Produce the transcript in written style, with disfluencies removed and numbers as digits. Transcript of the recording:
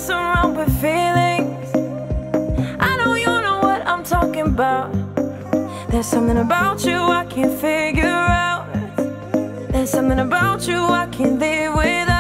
messing around with feelings. I know you know what I'm talking about. There's something about you I can't figure out. There's something about you I can't live without.